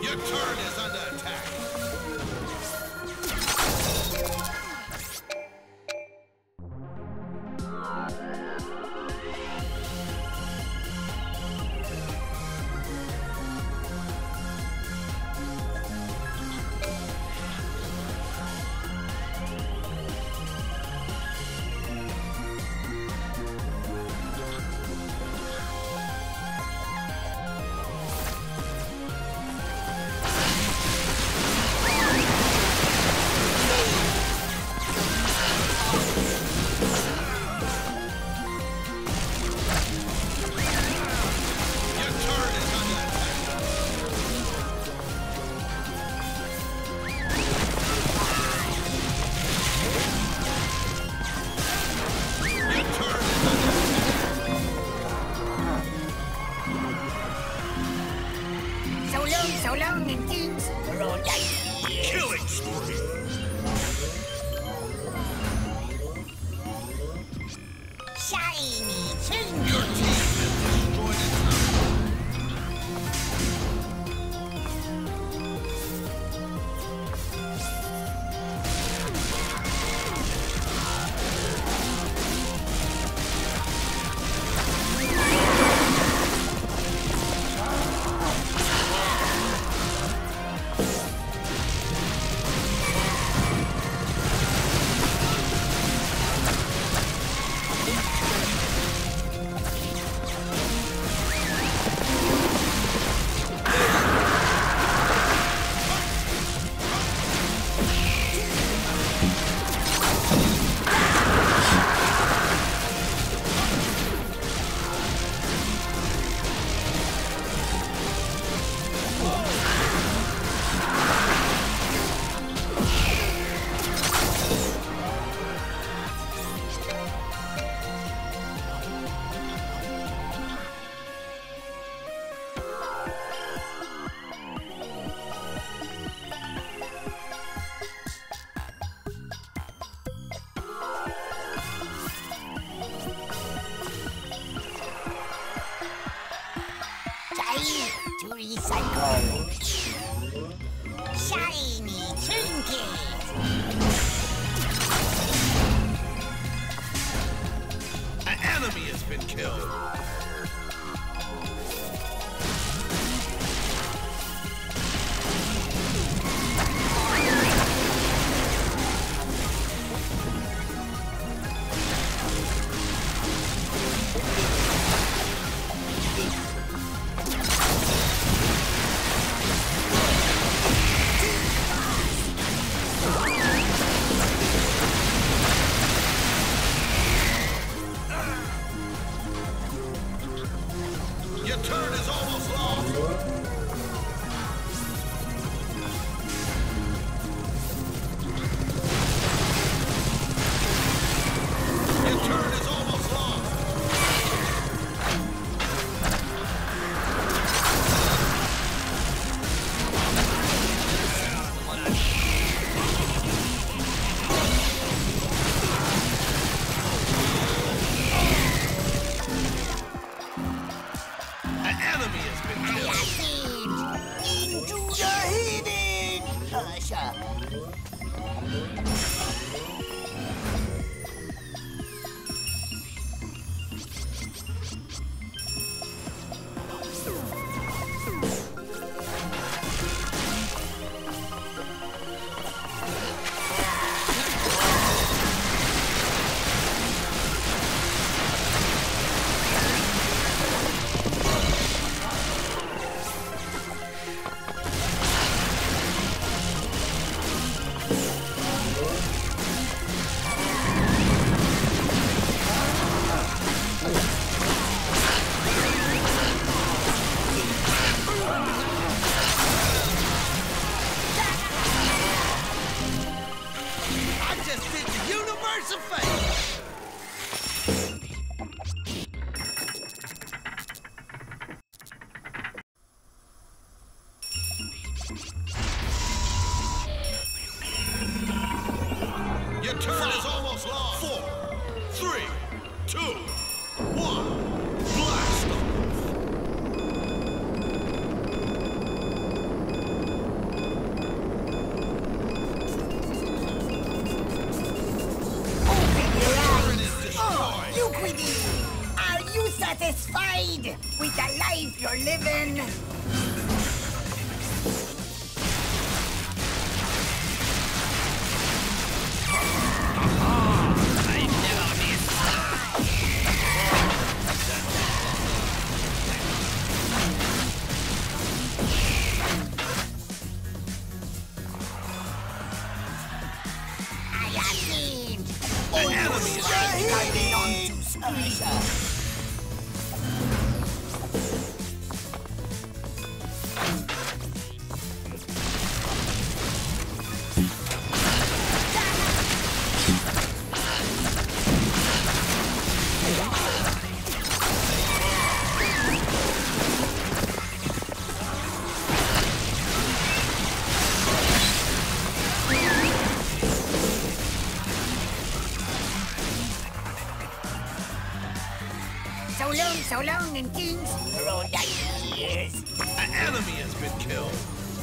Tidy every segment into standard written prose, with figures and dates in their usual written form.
Your turret is under attack. So long and things are all right. Killing spree. Shiny change. Your team has destroyed a tower. To recycle. Shiny trinket. An enemy has been killed. Your turn is almost lost. Your turn is almost lost. An enemy has been killed. Into the hidden treasure. I just did the universe a favor. Your turn is almost lost. 4, 3, 2, 1. Blast off. decide with the life you're living. So long, and kings. Throw the years. An enemy has been killed.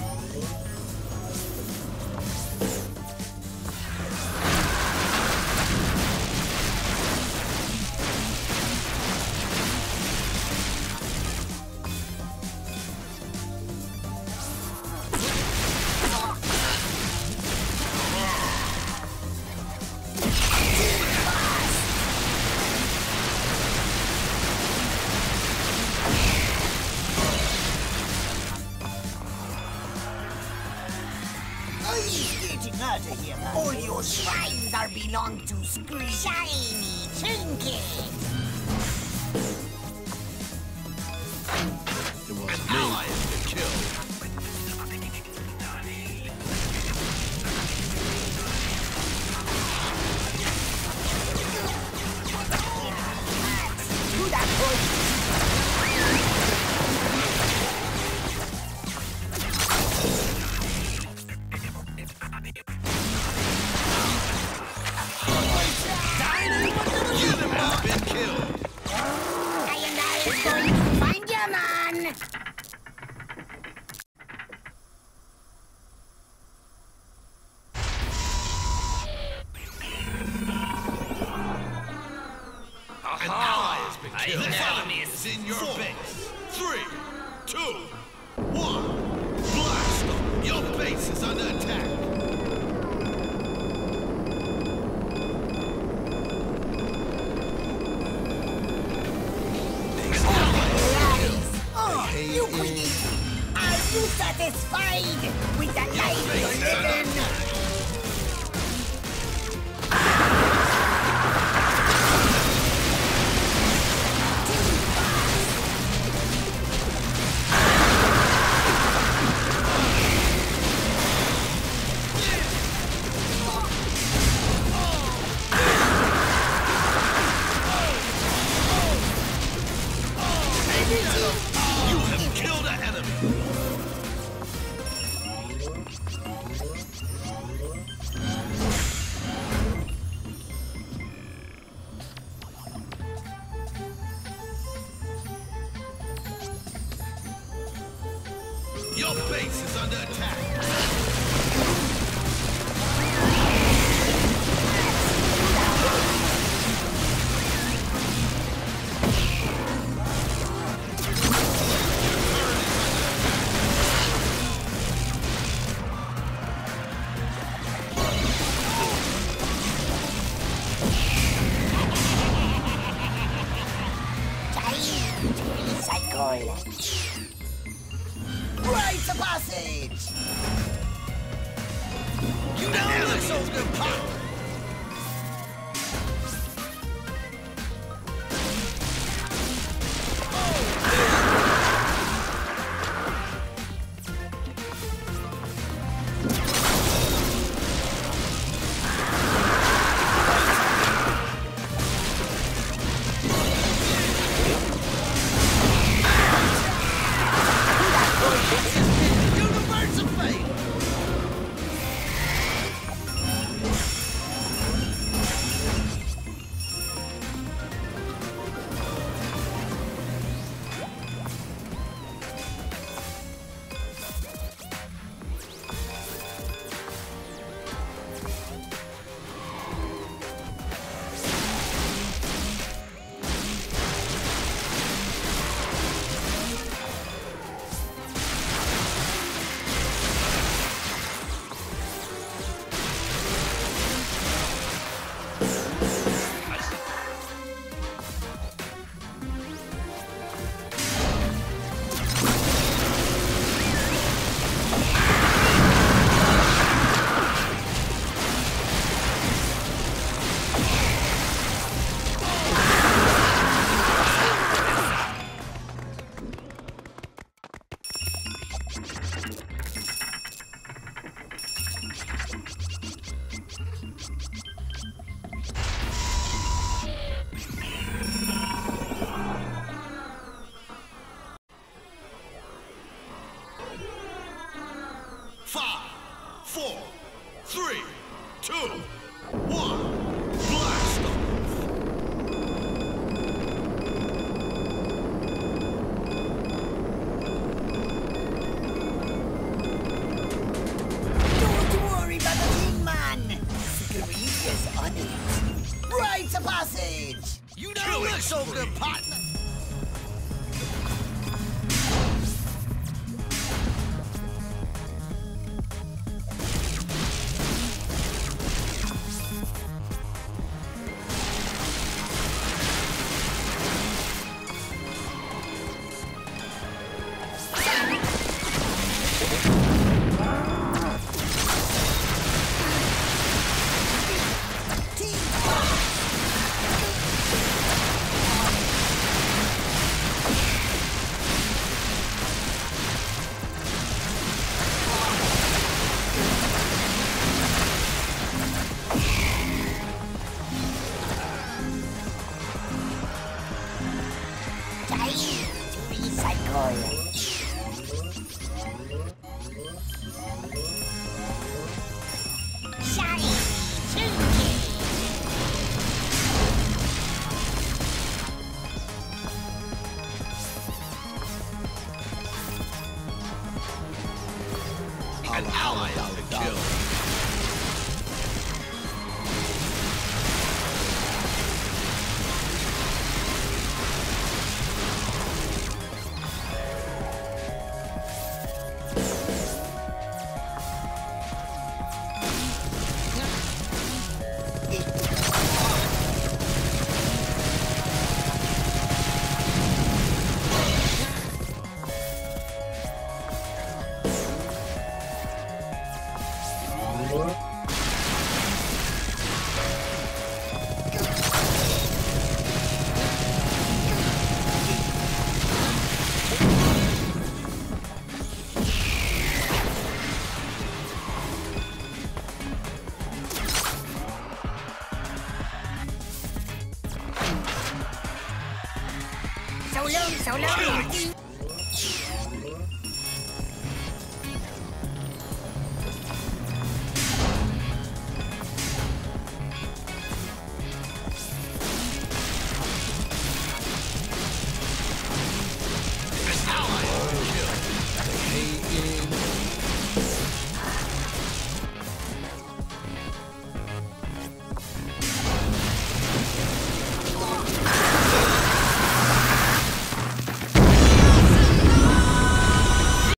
All your shrines are belong to Scream. Shiny trinket. An ally has been killed. Do that for An ally has been killed. The enemy is in your base. 3, 2, 1. Blast them. Your base is under attack. You queen! Are you satisfied with the life you're living? You have killed an enemy. Your base is under attack. Rites of passage! You know this soul's gonna pop! Universe of fate! 5, 4, 3, 2, 1. Blast off! Don't worry about the Tin Man. Screever's on it. Rites of passage. You don't look so good, partner. An ally out to kill.